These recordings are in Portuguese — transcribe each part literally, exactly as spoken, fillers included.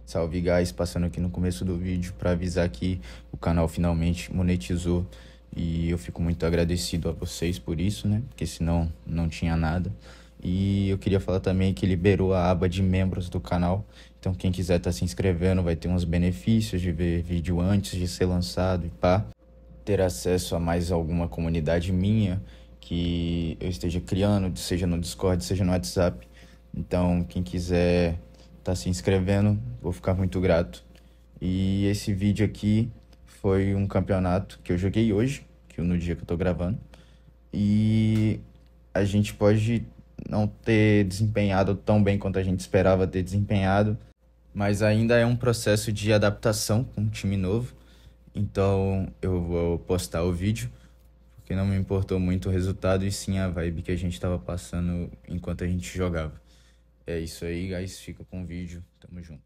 Salve, guys, passando aqui no começo do vídeo para avisar que o canal finalmente monetizou e eu fico muito agradecido a vocês por isso, né? Porque senão não tinha nada. E eu queria falar também que liberou a aba de membros do canal. Então quem quiser estar se inscrevendo vai ter uns benefícios de ver vídeo antes de ser lançado e pá. Ter acesso a mais alguma comunidade minha que eu esteja criando, seja no Discord, seja no WhatsApp. Então quem quiser tá se inscrevendo, vou ficar muito grato. E esse vídeo aqui foi um campeonato que eu joguei hoje, que no dia que eu tô gravando. E a gente pode não ter desempenhado tão bem quanto a gente esperava ter desempenhado, mas ainda é um processo de adaptação com um time novo. Então eu vou postar o vídeo, porque não me importou muito o resultado e sim a vibe que a gente tava passando enquanto a gente jogava. É isso aí, guys. Fica com o vídeo. Tamo junto.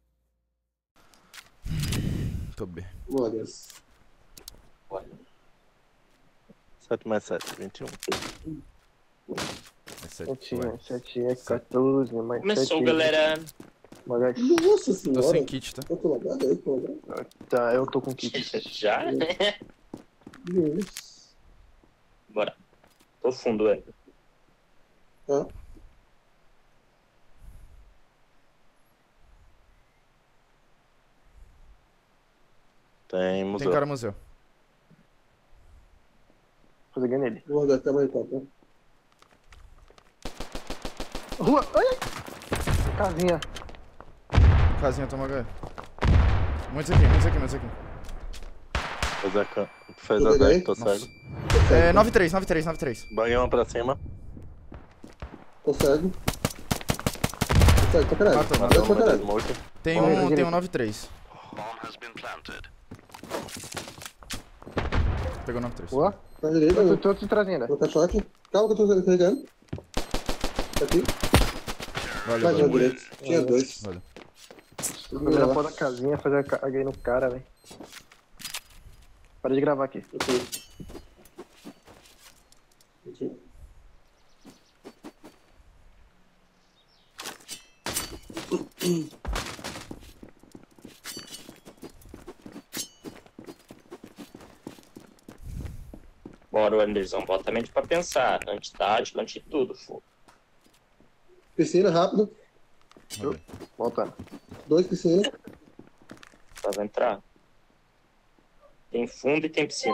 Tô bem. Olha. sete mais sete, vinte e um. É sete, sete, sete é quatorze, mais Começou, sete, galera. mais- Nossa senhora. Tô sem kit, tá? Eu tô lagado, eu tô lagado. Tá, eu tô com kit. Já? Deus. Bora. Tô fundo, velho. Tá. Tem Tem museu. cara museu. Fazer ganho nele. Vou rodar até mais top, né? Rua! Ai! Casinha. Casinha, toma H. Muitos aqui, muitos aqui, muitos aqui. Fez a can... Fez Tudo a bem? dez, tô Nossa. cego. É nove três, nove três, nove três. Banhei uma pra cima. Tô cego. Tô cego pra caralho. Matou, Matei Tô uma pra da caralho. smoke. Tem Bom, um, direito. tem um nove três. Pegou nove três. Rua. Tá direita, Eu né? tô, tô te trazendo. Vou botar choque. Calma que eu tô carregando. Tá aqui. Valeu, Mais um valeu. direito. Tinha dois. Valeu. Fazer a porra da casinha, fazer a caguei no cara, velho. Para de gravar aqui. Ok. Aqui. Bora, Anderson. Bota a mente pra pensar. Antitático, anti tudo, fogo. Piscina, rápido. Valeu. Voltando. Dois piscina. Tá, vai entrar. Tem fundo e tem piscina.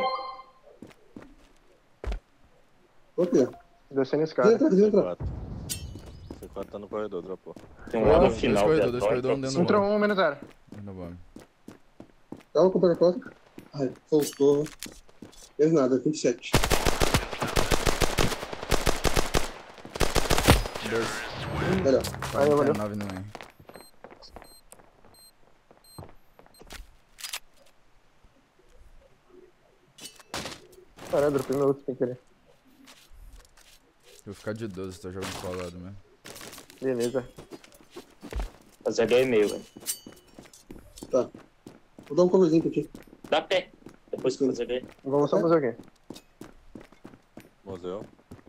Ok. Descendo esse Vem cara. entrar, vem C entrar. quatro. C quatro tá no corredor, dropou. Tem um lá no Dois final. corredor, que dois é corredor, dói, um dentro então, do Entrou bomb. um, menos zero. No bomb. Calma com o porta. Ai, soltou. Fez nada, vinte e sete. Dois. Melhor. Aí, valeu. nove não é. Caralho, dropei meu outro sem querer. Vou ficar de doze, tô jogando colado mesmo. Beleza. Fazer H e meio, velho. Tá. Vou dar um coverzinho pra ti. Dá pé. Depois que fazer H. Vamos só fazer o quê? Museu.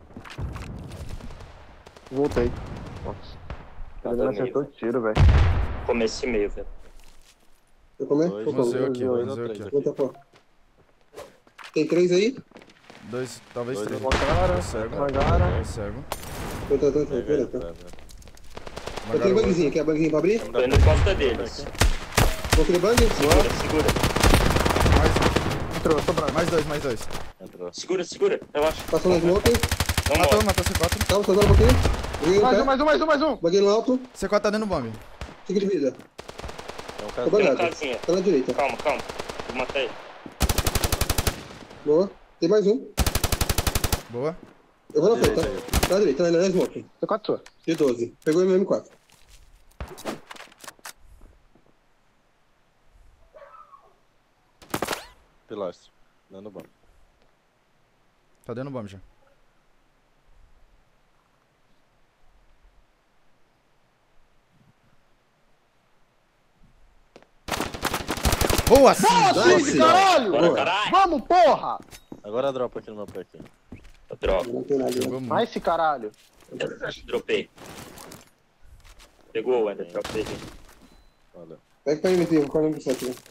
Voltei. Nossa. Tá Ele não acertou o tiro, velho. Começo e meio, velho. Quer comer? Dois. Vou comer. Museu aqui, Dois, museu três aqui. Vou tapar. Tem três aí? Dois, talvez Dois. três. Uma cara, Tô cego. uma cara. Tô cego. Tô, tô, tô, tô, Pega tô, tô. ele, pega. Eu tenho Magaroa. bugzinho, quer bugzinho pra abrir? Tô indo costa deles. Vou querer bug? Segura, segura. Mais, Entrou, sobrando. mais dois, mais dois. Entrou. Segura, segura. Relaxa. Passou na smoke. Não Matou, morre. matou C quatro. Calma, só agora um pouquinho. Buguei no Mais pé. um, mais um, mais um, mais um. Buguei no alto. C quatro tá dentro do bomb. Fica de vida. Tem um Tô cara. Tem um bugado. casinha. Tá na direita. Calma, calma. Vou matar ele. Boa. Tem mais um. Boa. Eu vou na Direita frente, aí. tá? Tá na direita, tá na smoke. C quatro sua. De doze. Pegou o M quatro. Pilastro. Dando bom. Tá dentro do bomb já. Boa, sim! Nice. Caralho! Bora, Boa. caralho. Vamos, porra! Agora dropa aqui no meu pé aqui. Droga. Não tem nada. Jogou muito. Nice, caralho. Dropei. Pegou, Ender. Dropei. Valeu. Pega pra ele, Tio. quarenta por cento. Né?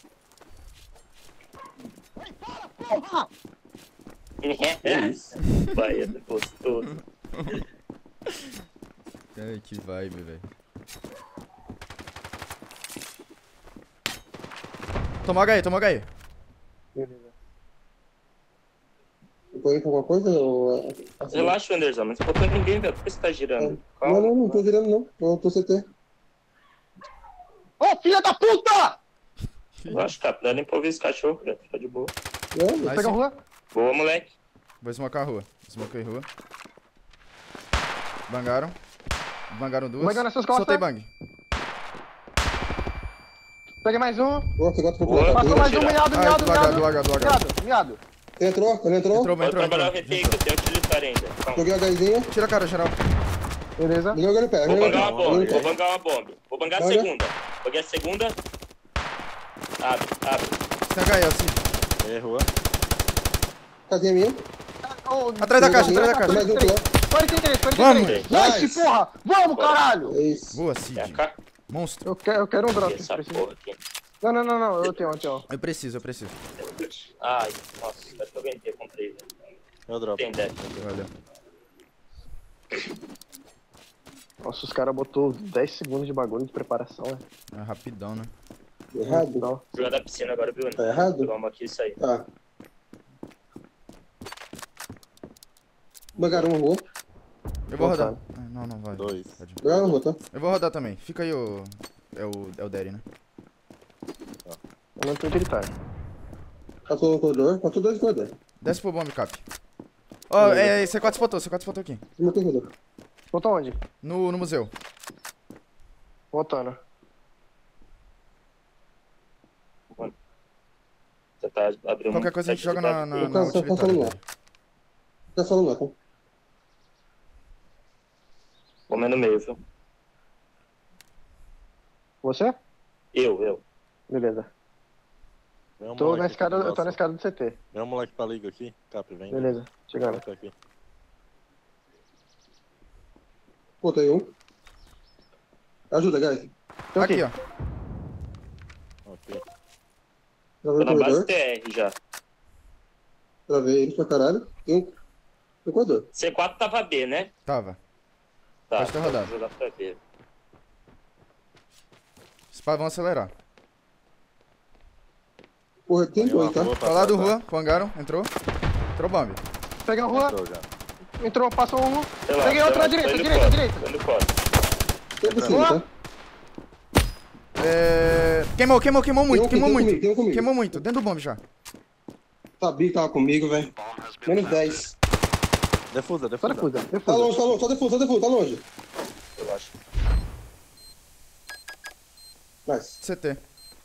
Vai, gostoso. Ai, que vibe, velho. Toma H aí, toma H aí. Beleza. Depois alguma coisa? Ou... Assim? Relaxa, Anderson, mas não botou ninguém, velho. Por que você tá girando? Não, não, não tô girando não. Eu tô C T. Ô, filha da puta! Relaxa, cara. Não dá nem pra ouvir esse cachorro, velho. Tá de boa. Não, Nice. Pega a rua. Boa, moleque. Vou smocar a rua. Smokei rua. Bangaram. Bangaram duas. Bangando nas suas costas. Soltei bang. Peguei mais um. Boa, você gosta de Boa. procurar. Passou mais um, tirar. miado, Ai, miado, do H, miado. do H, do H. Miado, miado. Ele entrou? Ele entrou? Entrou, Pode entrou, entrou. trabalhar o entrou. refém, que eu tenho utilitário ainda. Calma. Joguei a Hzinha. Tira a cara, geral. Beleza. Liguei o H N P. Vou bangar uma Não, bomba, não. vou bangar uma bomba. Vou bangar a Banga. segunda. Banguei a segunda. Abre, abre. Tem H aí, Alcide. Ei, rua. Casinha minha. Oh, Atrás da caixa, atrás da caixa. Mais um lá. quarenta e três, quarenta e Vamos. três. Nice, Nice. porra! Vamos, caralho! É isso. Boa, É Cid. a cá. Monstro. Eu quero, eu quero um drop. Essa preciso. porra aqui. Não, não, não, não. Eu tenho, eu tenho. Eu preciso, eu preciso. Ai, nossa, acho que eu vendia, comprei, velho. Eu dropo. Tem deck. Valeu. Nossa, os caras botou dez segundos de bagulho de preparação, né? É rapidão, né? Errado? Então, Jogar da piscina agora, viu? Tá errado? Jogar uma aqui e sair. Tá. Bangaram uma rua. Eu vou rodar. Voltando. Ah, não, não vai. Dois. Pode. Bangaram uma rua, tá? Eu vou rodar também. Fica aí o... É o, é o Derry, né? eu não tenho gritar. Passou no corredor. Passou dois no corredor. Desce pro bomb, Cap. Ó, é, é, C quatro spotou, C quatro spotou aqui. Cima do corredor. Botou onde? No, no museu. Botando. Você tá abrindo Qualquer coisa a gente joga na, na, na Tá, tá, tá utilitária. falando lá. velho. Tá falando lá, tá? Comer no meio, viu? Você? Eu, eu. Beleza. Vem um Tô moleque na aqui escada, pro eu tô na nosso- escada do C T. Vem um moleque pra liga aqui. Cap, vem. Beleza. Chegando. Tá aqui. Botei um. Ajuda, guys. Tô Aqui, aqui. ó. Ok. Travei Tô o na base corredor. T R já. Travei eles pra caralho. Tem um. No corredor. C quatro tava B, né? Tava. Tá. Pode ter rodado. Vou jogar pra B. Os pais vão acelerar. Porra, tem Tem uma dois, tá? rua pra Ao lado do tratar. rua, Pangaram, entrou. Entrou bomb. Peguei a rua. Entrou já. Entrou, passou um. Sei lá, Peguei sei outro lá, na direita, tô indo direita, fora, direita. tô indo fora. Tem por cima, Boa. tá? É... Queimou, queimou, queimou muito, Tem um queimou comigo, muito. tem um comigo. Queimou muito, dentro do bomb já. Sabia que tava comigo, velho. Menos dez. Defusa, Só defusa. defusa, Tá defusa. longe, tá longe. Só defuso, só defuso. Tá longe. Eu acho. Nice. C T.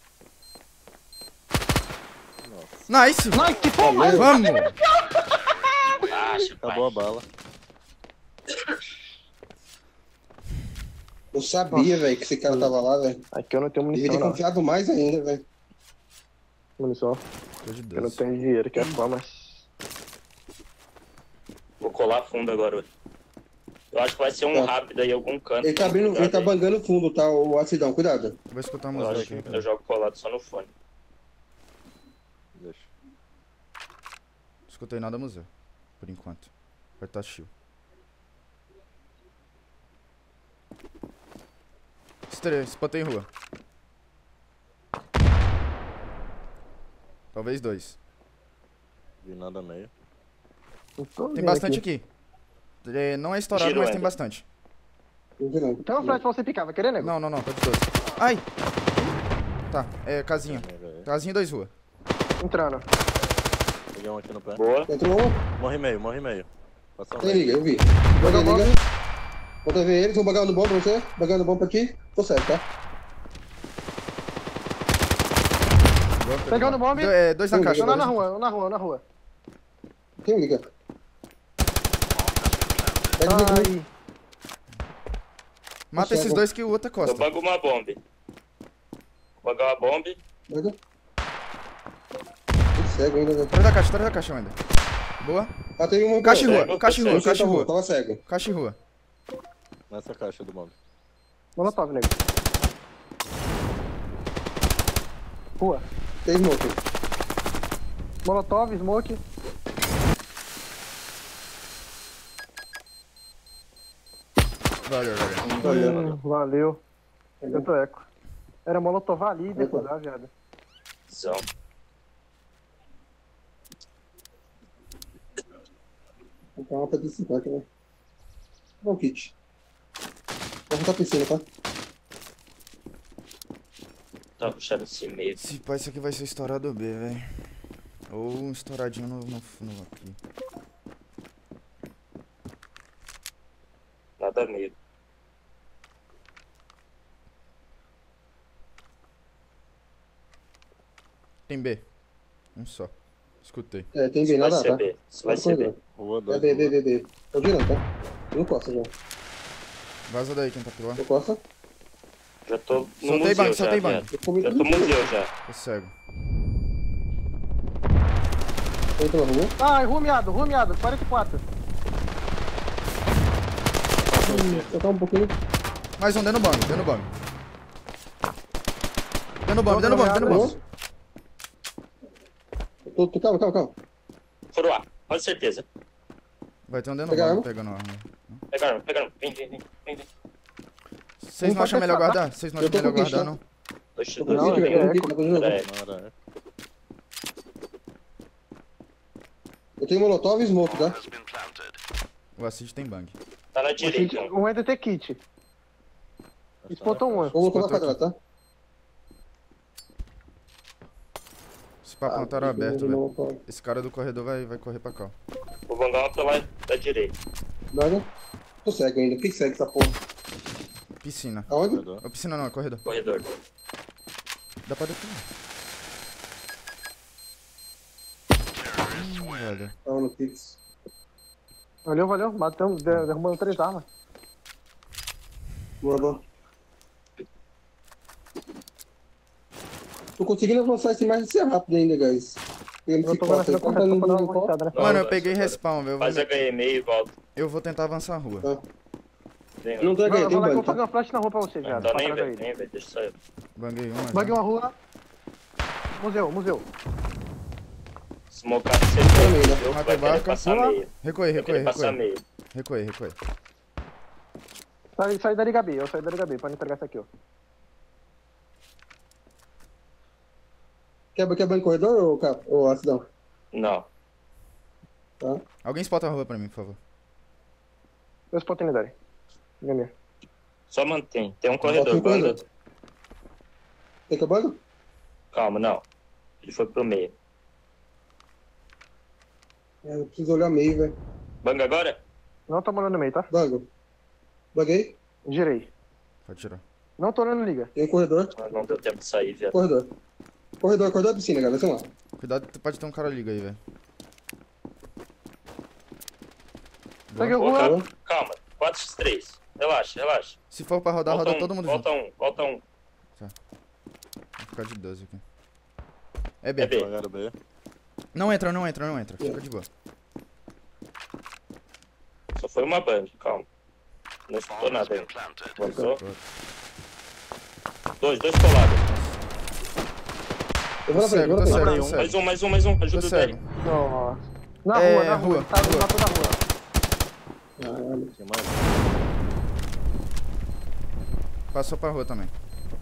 Nice! Nice, que porra! Valeu. Vamos! Acho, Acabou a bala. Eu sabia, velho, que esse cara tava lá, velho. Aqui eu não tenho Devia munição, ter não. confiado mais ainda, velho. Munição. Tô de Eu não Deus. tenho dinheiro, que é só, mas... Vou colar fundo agora. Eu acho que vai ser um Tá. rápido aí, algum canto. Ele tá abrindo, ele tá Cuidado aí. bangando fundo, tá? O acidão, cuidado. Vou escutar a Eu música acho aqui. que eu jogo colado só no fone. Deixa. Escutei nada museu. Por enquanto. Vai estar chill. Estre- Spotei em rua. Talvez dois. Vi nada meio. Eu tô Tem vendo bastante aqui. É, não é estourado, Giro mas tem ainda. bastante. Não vi não. Tem uma flash pra você picar, vai querer, nego? Não, não, não, tô de doze. Ai! Tá, é casinha. Pega aí. Casinha e dois rua. Entrando. Peguei um aqui no pé. Boa. Entrou uma. Morri meio, morri meio. Passou um Tem meio. liga, eu vi. Botei liga. Botei ver eles, vou bagar no bomba pra você. Bagando bomba aqui. Tô certo, tá? Pegando bomb. Do- é, dois na Tem caixa. Eu na dois. rua, eu na rua, eu na rua. Tem liga. Pega liga. Ai, Mata esses Cego. dois que o outro é Eu costa. bago uma bomba. Vou bagar uma bomba. Baga. Tô cego ainda, velho. Atrás da caixa, atrás da caixa ainda. Boa. Ah, tem uma. Caixa e Cego, rua, caixa e cego. rua, caixa e Tava- rua. Tava cego. Caixa e rua. Nessa caixa do bombe. molotov, nego. Rua. Tem smoke. Molotov, smoke. Valeu, valeu. Valeu. Hum, valeu. Eu tô eco. Era molotov ali e defusar, viado. Visão. Vou comprar uma P cinquenta, né? Bom kit. Vou voltar pra piscina, tá? Tá puxando esse meio. Esse pá, isso aqui vai ser estourado B, velho. Ou um estouradinho no, no, no aqui. Nada meio. Tem B. Um só. Escutei. É, tem Isso bem vai nada, ser tá? B. Isso vai ser B. Rua É dois. B, B, B, B. Tô girando, tá? Não costa já. Vaza daí quem tá pilar. Tô costa. Já tô no Soltei museu banco, já, soltei banco. viado. Eu comi Já tudo. tô no museu já. Tô cego. Tô indo pela rua. Ai, rumiado, rumiado, quarenta e quatro. Hum, Só tá um pouquinho. Mais um, dentro do bomb, dentro do bomb. Dentro do bomb, dentro do bomb, dentro do bomb. Tô, tô, calma, calma, calma. Furo A, pode certeza. Vai ter um dentro do Pegaram? bomb pegando arma. Pegaram, pegaram. Vem, vem, vem. vem, vem. Vocês Um não acham pode melhor passar. guardar? Vocês não Eu acham tô melhor com guardar, picha. não? Dois Tô dois com Não, kit, é velho. que Tô é com kit, tá de novo. Pera aí. Mara, Eu tenho molotov e smoke, tá? O Acid tem bang. Tá na direita. um. Um entra ter kit. Espotou um. Vou colocar na Escuta aqui. quadrada, tá? Esse papo não tá aberto, velho. Molotov. Esse cara do corredor vai, vai correr pra cá. Vou vangar uma pela da direita. Nada. Tô cego ainda. O que que segue essa porra? Piscina. Aonde? corredor. Ô, piscina não, é corredor. Corredor. Dá pra definir. Hum, velho. Tava no Pix. Valeu, valeu. Matamos, der- derrubamos três armas. Boa, boa. Tô conseguindo avançar esse mais ser rápido ainda, guys. Pegando Eu esse tô vendo copo essa aí. Como tá conversa no pra dar uma no copo? voltada, né? Não, Mano, eu vai, peguei vai. respawn, velho. Eu vou Faz me- H M e volta. Eu vou tentar avançar a rua. Tá. Vem, Não tô Não, aqui, eu tem vou lá que eu banho, vou fazer tá? uma flash na rua pra você, já. Não Pra tá nem, trás velho. aí. Nem, velho. Deixa eu sair. Banguei um, mas... Bug uma rua. Museu, museu. Smocar C Também, T. né? Eu Mata vai a querer barca. passar Boa. meio. Recuei, Vai querer recuei, passar recuei. meio. Recuei, recuei. Sai, sai da Liga B, eu saí da Liga B, pra não entregar isso aqui, ó. Quer, quer banho no corredor ou, cap- ou acidão? Não. Tá? Alguém spota a rua pra mim, por favor. Dois oportunidade. Ganhei. Só mantém. Tem um corredor. um corredor. Banda. Tem que eu banho? Calma, não. Ele foi pro meio. É, eu preciso olhar meio, velho. Banga agora? Não tô morando no meio, tá? Bango. Baguei. Girei. Pode tirar. Não tô olhando liga. Tem um corredor. Ah, não deu tempo de sair, viado. Corredor. Corredor, corredor da piscina, galera. Vamos lá. Cuidado, pode ter um cara liga aí, velho. Peguei o Ô, rua. calma, calma. quatro por três. Relaxa, relaxa. Se for pra rodar, Volta roda um, todo mundo volta junto. um, volta um. Vou ficar de doze aqui. É B. É B. Pagaram B. Não entra, não entra, não entra. Fica de boa. Só foi uma band, calma. Não escutou nada ainda. Avançou. Dois, dois colados. Eu vou na Tô frente, cego, vou na tô frente. cego, Matei tô um, cego. mais um, mais um, mais um. Tô Ajuda o cego. Dani. Nossa. Na É, rua, na rua. rua, Tá, rua. matou na rua. Caralho. Tem mais. Passou pra rua também.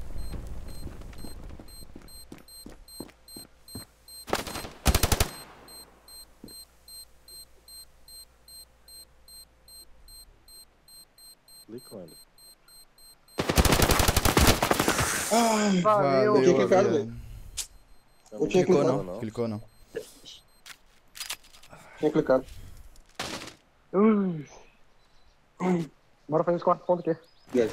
Clicando. Ai, Valeu. Tinha clicado, velho. velho. Eu tinha Clicou clicado. não, clicou não. Tinha clicado. Ui. Bora fazer os quatro pontos aqui. Guys.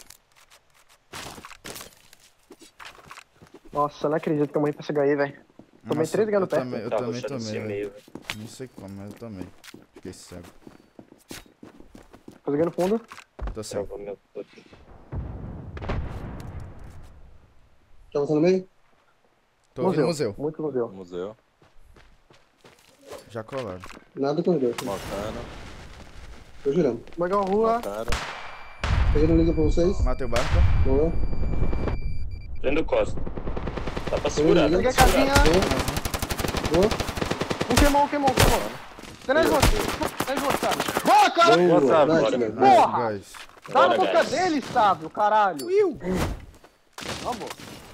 Nossa, eu não acredito que eu morri pra esse H I, velho. Tomei Nossa, três ganhando eu perto. também, eu Tá também puxando esse tomei, velho. meio, velho. Não sei como, mas eu tomei. Fiquei cego. Consegui no fundo. Tô cego. Travou meu todo. Tá você no meio? Tô ouvindo museu. Muito museu. Museu. Já colaram. Nada do corredor. Mocana. Tô girando. Bug uma rua. Mataram. Peguei no liga pra vocês. Matei o barca. Boa. Prendo Costa. Dá pra segurar, dá Peguei pra a segurar. casinha. Boa. Um queimou, um queimou, um queimou. Tem na esmoke. Tem na esmoke, sabe? Boa, cara! Boa, Boa, nice, bora. velho. Porra! Guys. Dá na Bora, boca guys. dele, sábio, caralho. Will. Vamos.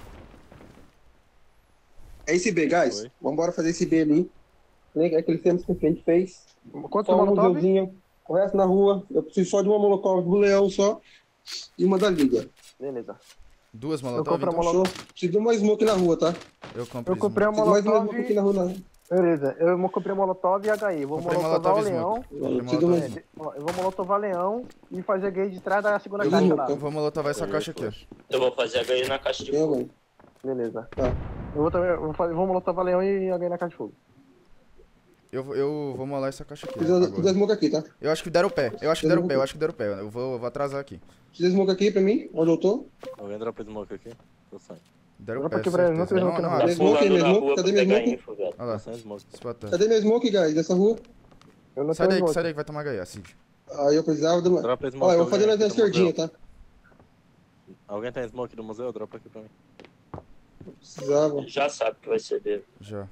É esse B, guys. Foi. Vambora fazer esse B ali. Lembra aquele tempo que a gente fez? Quantos Só um molotov? museuzinho. O resto na rua. Eu preciso só de uma molotov do leão só. E uma da liga. Beleza. Duas Eu molotov, compro a então? molotov. Show. Preciso de uma smoke na rua, tá? Eu compro Eu comprei a Preciso mais uma molotov. smoke aqui na rua. Na... Beleza, eu comprei molotov e H I. Vou Comprei molotovar o molotov e leão. smoke. Eu preciso de uma molotov. smoke. Ó, eu vou molotovar leão e fazer gay de trás da segunda Eu caixa vou, lá. tá? Eu vou molotovar essa caixa aqui, ó. Eu vou fazer H I na caixa de Tem fogo. alguém. Beleza. Tá. Eu vou, também, eu vou, fazer, vou molotovar leão e H I na caixa de fogo. Eu, vou- eu vou molar essa caixa aqui. Preciso agora. preciso da smoke aqui, tá? Eu acho que deram o pé. Eu acho que deram o pé, eu acho que deram o pé. Eu vou, eu vou atrasar aqui. Preciso da smoke aqui pra mim, onde eu tô. Alguém dropa smoke aqui? Tô sem. Deram o Dropa pé, aqui pra ele, não certeza. tem Não, smoke não, não. Tá abre. Smoke, pulando na smoke, rua pra cadê minha pegar smoke? info, velho. Olha Tô lá. sem smoke. Spotar. Cadê minha smoke, guys? Dessa rua? Eu não Sai tenho daí, smoke. sai daí que vai tomar H I, Cid. Aí eu precisava de uma... Dropa smoke. Ó, eu vou alguém fazer na aqui do esquerdinha, museu. tá? Alguém tem smoke do museu? Dropa aqui pra mim. Precisava. Já sabe que vai ser dele. Já.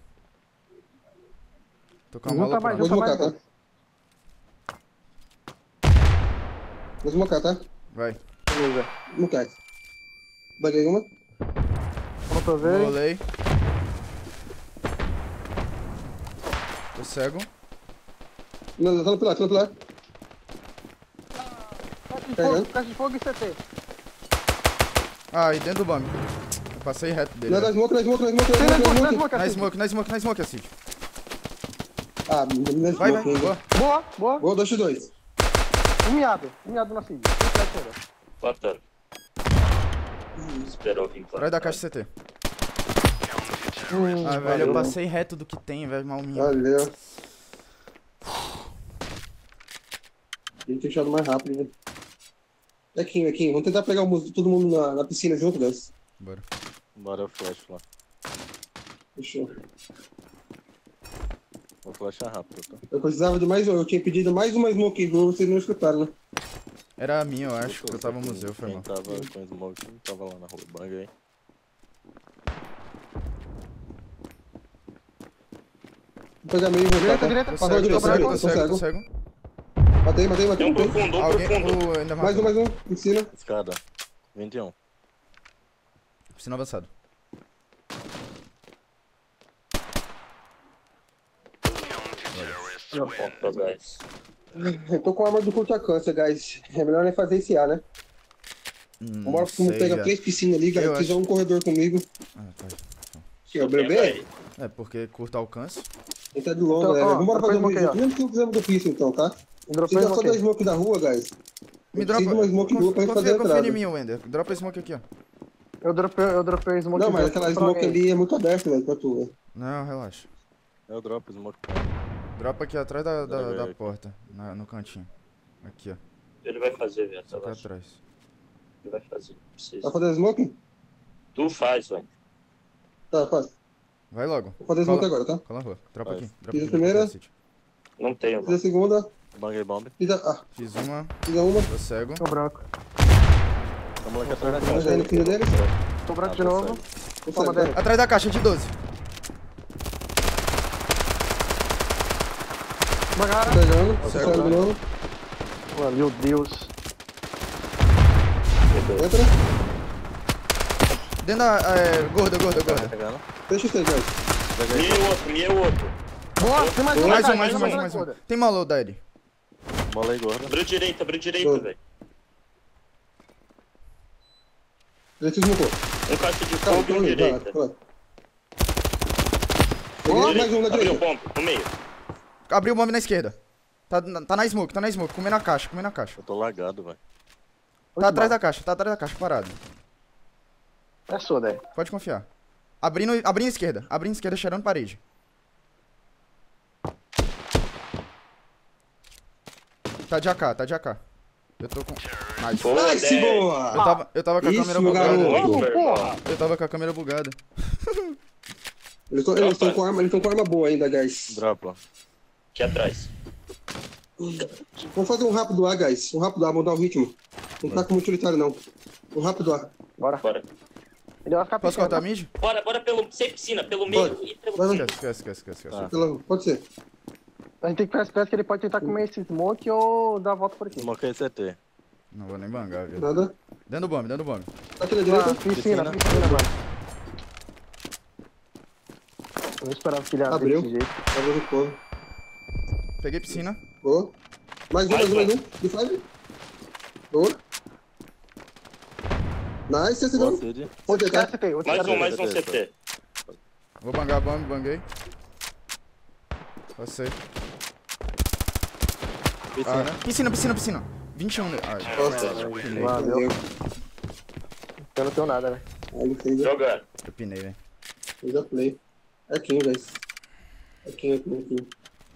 Tô com a Junta mola mais, pronta. Vou junta smocar, mais. tá? Vou smocar, tá? Vai. Beleza. Smocar. Baguei uma. Molotovei. Molei. Tô cego. Não, não, tá no pilar, tá no pilar. Caixa de Pegando. fogo, caixa de fogo e C T. Ah, e dentro do bomb. Eu passei reto dele. Não, ó. na smoke, na smoke, na smoke, Tem na na smoke, smoke, na na smoke. smoke, Na assim. smoke, na smoke, na smoke, Cid. Ah, na Vai, vai. smoke. Boa. Boa, boa. Boa, dois x dois. Um miado. Um miado na Cid. Botando. Esperou vir pra Atrás da caixa C T. Hum, Ah, velho, eu passei reto do que tem, velho. Malminho. Valeu. Tem que ter deixado mais rápido, né? Aqui, aqui. Vamos tentar pegar o mus- todo mundo na, na piscina junto, guys. Bora. Bora flash lá. Fechou. Vou flashar rápido, tá? Eu precisava de mais uma. Eu tinha pedido mais uma smoke rule, vocês não escutaram, né? Era a minha, eu acho, que eu tava no Quem- museu, foi Quem mal. tava com smoke tava lá na rua. Bang aí. Vou pegar meio e voltar, Direita, tá? direita. Tô Passou cego, de tô tô cego, cego, tô tô cego, tô cego. cego. Matei, matei, matei, Tem um matei. profundo, um Alguém, profundo. o, ainda Mais um, matou. mais um. Piscina. Escada. vinte e um. Piscina avançado. Ponto, guys. Eu tô com arma do curto alcance, guys. É melhor nem fazer esse A, né? Hum, Bora não sei, pegar velho. três piscinas ali, guys. Eu Fizer acho- um corredor comigo. Ah, tá. Que é o Tem bebê? H I. É, porque curto alcance. Ele tá de longa, Então, galera. ó, Vambora fazer um depois vídeo smoke aí, junto. Mesmo que não fizemos do piso, então, tá? Dropei Precisa só da smoke. smoke da rua, guys. Me Eu dropa. preciso de uma smoke Confia, rua pra gente fazer confia, a confia em entrada. mim, Wender. Dropa smoke aqui, ó. Eu dropei, eu dropei smoke. Não, mas junto aquela pra smoke alguém. ali é muito aberta, velho, pra tu, velho. Não, relaxa. Eu dropo smoke. Dropa aqui atrás da, da, Droga da aí. porta. Na- no cantinho. Aqui, ó. Ele vai fazer, velho. Aqui relaxa. atrás. Ele vai fazer. Não precisa. Vai fazer smoke? Tu faz, velho. Tá, faz. Vai logo. Vou fazer smoke Cola, agora, tá? cola a rua. Dropa Vai. aqui. Dropa Fiz a aqui. primeira. Cid. Não tenho, Fiz a segunda. Bang bomb. Fiz a... Ah, Fiz uma. fiz a uma. Tô cego. Tô branco. Vamos lá aqui atrás da Vamos caixa. aí no filho deles. Tô branco Ah, de tá novo. cego. Tô Toma, cego, tá? Derek. Atrás da caixa de doze. Uma cara. Tô pegando. Tô Cego. cego de novo. Mano, meu Deus. Entra. Dentro da. É, gorda, gorda, Tá gorda. pegando. Deixa eu ter, guys. Pega Me aí. e outro, me e outro. Boa, tem mais um. Mais cara, um, mais um, mais um, mais um. gorda. Tem malou, Daddy. Bola aí, gorda. Abriu direita, abriu direita, Boa. velho. Ele te smocou. Um caixa de Calma, fogo e um calma aí, vai, direita. vai. Peguei mais um na Abriu direita. ponto, no meio. Abriu o bomb na esquerda. Tá, na- tá na smoke, tá na smoke. Comendo a caixa, comendo a caixa. Eu tô lagado, velho. Tá atrás da caixa, tá atrás da caixa, parado. É sua, Derek. Pode confiar. Abrindo, abrindo a esquerda, abrindo a esquerda, cheirando parede. Tá de A K, tá de A K. Eu tô com. Nice. Pô, Nice, Derek. Eu boa! tava, eu tava com a Isso, câmera meu bugada. garoto. Muito, Vamos, meu porra. irmão. Eu tava com a câmera bugada. Eles estão eles tão com arma, eles tão com arma boa ainda, guys. Dropa. Aqui atrás. Vamos fazer um rápido A, guys. Um rápido A, mudar o ritmo. Não tá como utilitário, não. Um rápido A. Bora. Bora. Ele vai ficar Posso pequeno. cortar mid? Bora, bora pelo. Sem piscina, pelo meio Pode. e pelo. Vai, vai. Esquece, esquece, esquece, esquece. esquece. Tá. Pela- Pode ser. A gente tem que ficar esperto que ele pode tentar comer esse smoke ou dar a volta por aqui. Smokei C T. Não vou nem bangar, viu? Nada. Dentro do bomb, dentro do bomb. Tá aqui na Ah, direita. piscina, Piscina. piscina, mano. Eu não esperava que ele ia abrir Abriu. desse jeito. Abriu o povo. Peguei piscina. Boa. Mais um, mais um, mais um. De five. Boa. Nice, esse Boa, não. Cid. Pode Outro cara tentar. C T, outro Mais cara um, C T. mais um C T. Vou bangar a bomb, banguei. Passei. Piscina. Ah, piscina, piscina, piscina. vinte e um. Ai, Nossa. pinei. Valeu. Valeu. Eu não tenho nada, velho. Aí ele fez a, Jogando. Eu pinei, velho. fez a play. É Kim, guys. É Kim, é Kim, é Kim.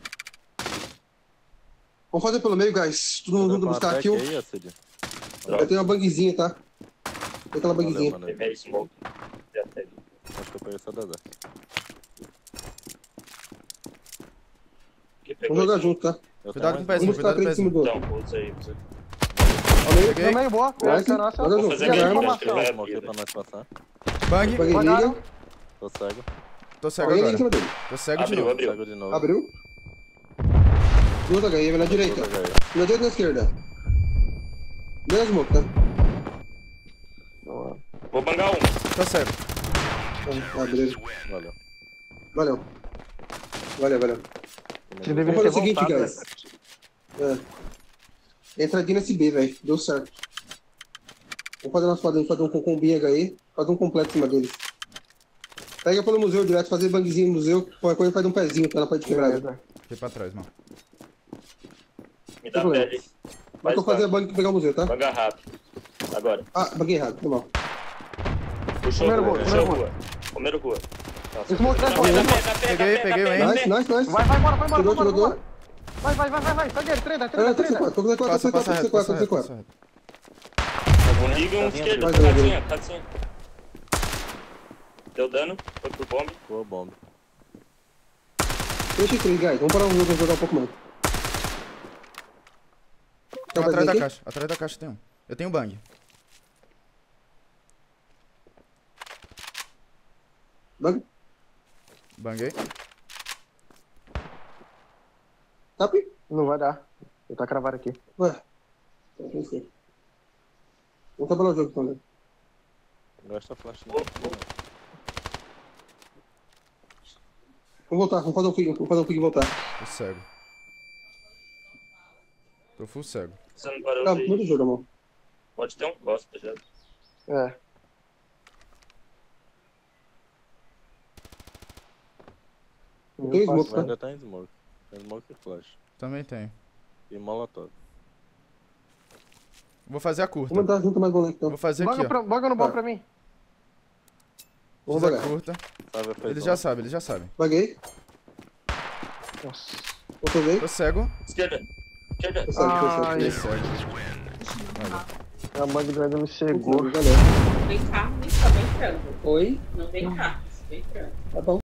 Vamos fazer pelo meio, guys. Todo mundo junto buscar a kill. Aí, Cid. Eu tenho uma bangzinha, tá? Tem aquela Valeu, bangzinha. mano. Primeiro smoke. Já peguei. Acho que eu peguei essa Dedé. Que pegou Vamos jogar esse- junto, tá? Eu Cuidado com o tenho mais pezinho, Vamos buscar a cuidado com o três em cima pezinho. do outro. Então, usa aí, usa aí. Ao meio. Peguei. No meio, boa. Vai, Essa é a nossa. joga Vou junto. fazer Joga Joga minha junto. arma. um smoke pra nós passar. Bang. Bang Vai, liga. Tô cego. Tô cego Alguém liga em agora. cima dele. Tô cego de Abriu, novo. abriu. Cego de novo. Abriu. Duas H I, na direita. Vou jogar aí. Na direita e na esquerda. Deu smoke, tá? Vou bangar um. Tô cego. Ah, beleza. Valeu. Valeu. Valeu, valeu. Você Vamos deveria fazer ter o seguinte, voltado, guys. velho. É. Entradinha nesse B, velho. Deu certo. Vamos fazer nosso padrão, fazer um com combi H E, fazer um completo em cima deles. Pega pelo museu direto, fazer bangzinho no museu, qualquer coisa faz um pezinho pra ela pode quebrar. Beleza. Fiquei pra trás, mano. Me dá Tem problema. pele. Vai que eu fazer a bang e pegar o museu, tá? Banga rápido. Agora. Ah, banguei errado, foi mal. Puxou Primeiro rua, rua, puxou primeiro rua. Primeiro rua. Nossa, Smoke, na né, pé, na smoke. pé, na pé, Peguei, na pé, peguei na o pé, aim. na Nice, pé. nice, nice. Vai, vai, bora, vai, bora, Tirou, vai, tirou, bora, tirou. Vai, vai, vai, vai, vai. Sai dele, treina, Ah, treina, tô C treina. quatro, tô C quatro, Passa, tô C passa quatro, reto, tô C quatro, passa tô C reto, quatro. passa reto. Liga um esquerdo. Vai, vai, Casinha, casinha. Deu dano. Foi pro bomb. Boa bomba. Deixa três, guys. Vamos parar o jogo, vamos jogar um pouco mais. Quer Um fazer atrás da aqui? caixa. Atrás da caixa tem um. Eu tenho bang. Bang. Banguei. Tap. Não vai dar. Eu tá cravado aqui. Ué. Tá, não sei. Vamos trabalhar o jogo então, né? Gasta flash. Né? Vamos voltar, vamos fazer um pique, vamos fazer um pique e voltar. Tô cego. Tô full cego. Precisando barulho Tá, aí. muito jogo, amor. Pode ter um bosta já. É. Não tem smoke, Mas tá? ainda tem smoke. Tem smoke e flash. Também tenho. E molotov. Vou fazer a curta. Vamos entrar junto mais boleto, então. Vou fazer aqui, Boga, ó. pra, boga no bom Tá. pra mim. Vamos Fiz a jogar. curta. Sabe a Eles já sabem, eles já sabem. Baguei. Nossa. Voltou bem. Tô cego. Esquerda. Esquerda. Tô certo, tô certo. Ai. Tô cego. A bug do Ed me chegou. Valeu. Vem cá, vem cá, vem cá. Oi? Não vem cá, vem cá. Tá bom.